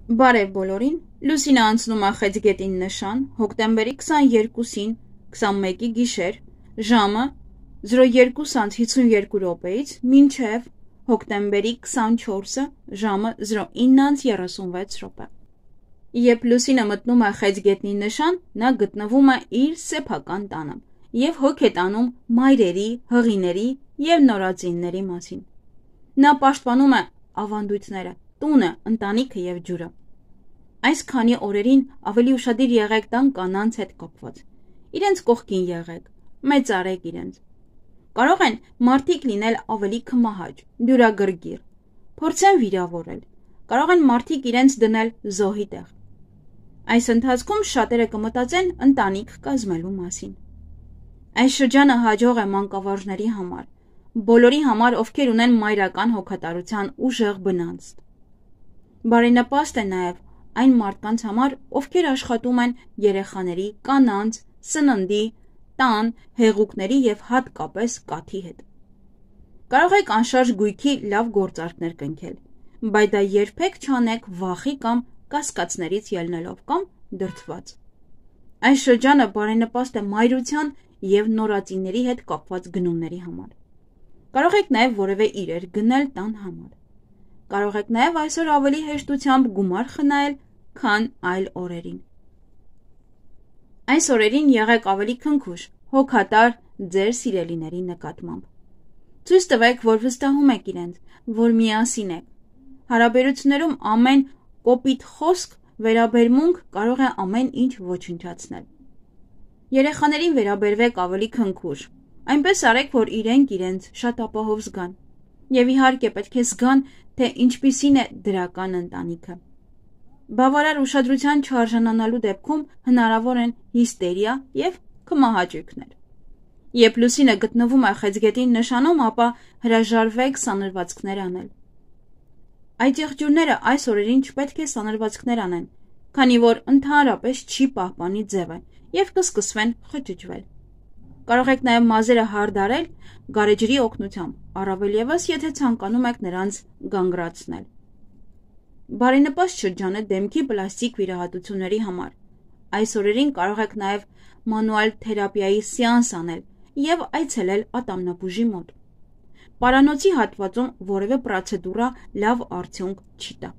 Բարև բոլորին, Լուսինը անցնում է խեցգետին նշան, հոկտեմբերի 22-ին 21-ի գիշեր, ժամը 02:52 րոպեից մինչև հոկտեմբերի 24-ը ժամը 09:36 րոպե։ Երբ Լուսինը մտնում է խեցգետնի նշան, նա գտնվում է իր սեփական տանը և հոգ է տանում մայրերի, հղիների և նորածինների մասին։ Նա պաշտպանում է ավանդույթները, տունը, ընտանիքը և ջուրը։ Այս քանի օրերին ավելի ուշադիր եղեք տան կանանց հետ կապված։ Իրենց կողքին եղեք, մեծարեք իրենց։ Կարող են մարդիկ լինել ավելի քմահաճ, դյուրագրգիռ, փորձեն վիրավորել, կարող են մարդիկ իրենց դնել զոհի տեղ։ Այս ընթացքում շատերը կմտածեն ընտանիք կազմելու մասին։ Այս շրջանը հաջող է մանկավարժների համար, բոլորի համար, ովքեր ունեն մայրական հոգատարության ուժեղ բնանցք։ Բարենպաստ է նաև այն մարդկանց համար, ովքեր աշխատում են երեխաների, կանանց, սննդի, տան, հեղուկների և հատկապես կաթի հետ։ Կարող եք անշարժ գույքի լավ գործարքներ կնքել, բայց դա երբեք չանեք վախի կամ կասկածներից ելնելով կամ դրդված։ Այս շրջանը բարենպաստ է մայրության և նորածինների հետ կապված գնումների համար։ Կարող եք նաև որևէ իրեր գնել տան համար։ Կարող եք նաև այսօր ավելի հեշտությամբ գումար խնայել, քան այլ օրերին։ Այս օրերին եղեք ավելի քնքուշ, հոգատար ձեր սիրելիների նկատմամբ։ Ցույց տվեք, որ վստահում եք իրենց, որ միասին եք։ Հարաբերություններում ամեն կոպիտ խոսք, վերաբերմունք կարող է ամեն ինչ ոչնչացնել։ Երեխաներին վերաբերվեք ավելի քնքուշ, այնպես արեք, որ իրենք իրենց շատ ապահով զգան։ Եվ իհարկե պետք է զգան, թե ինչպիսին է դրական ընտանիքը։ Բավարար ուշադրության չարժանանալու դեպքում հնարավոր են հիստերիա և քմահաճույքներ։ Երբ Լուսինը գտնվում է խեցգետի նշանում, ապա հրաժարվեք սանրվածքներ անել։ Այդ եղջյուրները այս օրերին չպետք է սանրվածքներ անեն, քանի որ ընդհանրապես չի պահպանի ձևը և կսկսվեն խճճվել։ Կարող եք նաև մազերը հարդարել գարեջրի օգնությամբ, առավել ևս, եթե ցանկանում եք նրանց գանգրացնել։ Բարենպաստ շրջան է դեմքի պլաստիկ վիրահատությունների համար։ Այս օրերին կարող եք նաև մանուալ թերապիայի սեանս անել և այցելել ատամնաբուժի մոտ։ Պարանոցի հատվածում որևէ պրոցեդուրա լավ արդյունք չի տա։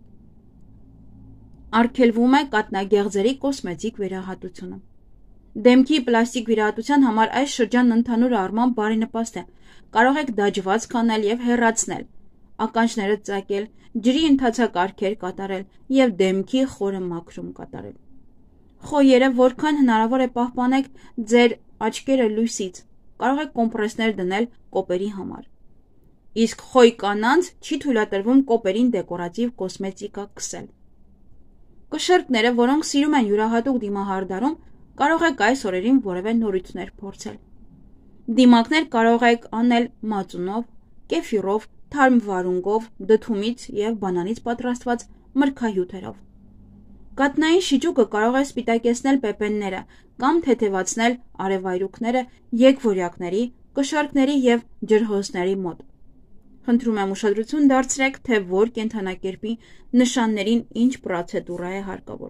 Արգելվում է կաթնագեղձերի կոսմետիկ վիրահատությունը։ Դեմքի պլաստիկ վիրահատության համար այս շրջանն ընդհանուր առմամբ բարենպաստ է։ Կարող եք դաջվածք անել և հեռացնել, ականջները ծակել, ջրի ընթացակարգեր կատարել և դեմքի խորը մաքրում կատարել։ Խոյերը որքան հնարավոր է պահպանեք ձեր աչքերը լույսից, կարող եք կոմպրեսներ դնել կոպերի համար։ Իսկ խոյ կանանց չի թույլատրվում կոպերին դեկորատիվ կոսմետիկա քսել։ Կշեռքները, որոնք սիրում են յուրահատուկ դիմահարդարում, կարող եք այս օրերին որևէ նորույթներ փորձել։ Դիմակներ կարող եք անել մածունով, կեֆիրով, թարմ վարունգով, դդումից և բանանից պատրաստված մրգահյութերով։ Կաթնային շիճուկը կարող է սպիտակեցնել պեպենները կամ թեթևացնել արևայրուքները եկվորյակների, կշեռքների և ջրհոսների մոտ։ Խնդրում եմ ուշադրություն դարձրեք, թե որ կենդանակերպի նշաններին ինչ պրոցեդուրա է հարկավոր։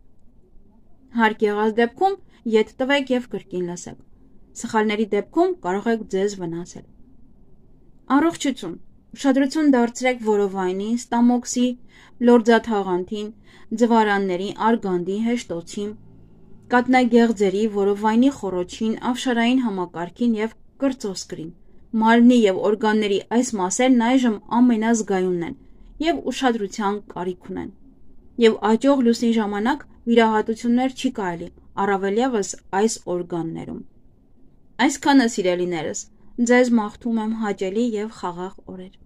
Հարկ եղած դեպքում ետ տվեք և կրկին լսեք։ Սխալների դեպքում կարող եք ձեզ վնասել։ Առողջություն։ Ուշադրություն դարձրեք որովայնի, ստամոքսի, լորձաթաղանթին, ձվարանների, արգանդի, հեշտոցի, կաթնագեղձերի, որովայնի խոռոչին, ապշարային համակարգին և կրծոսկրին։ Մարմնի և օրգանների այս մասերն այժմ ամենազգայունն են և ուշադրության կարիք ունեն։ Եվ աճող լուսնի ժամանակ վիրահատություններ չի կարելի, առավել ևս այս օրգաններում։ Այսքանը սիրելիներս, ձեզ մաղթում եմ հաճելի և խաղաղ օրեր։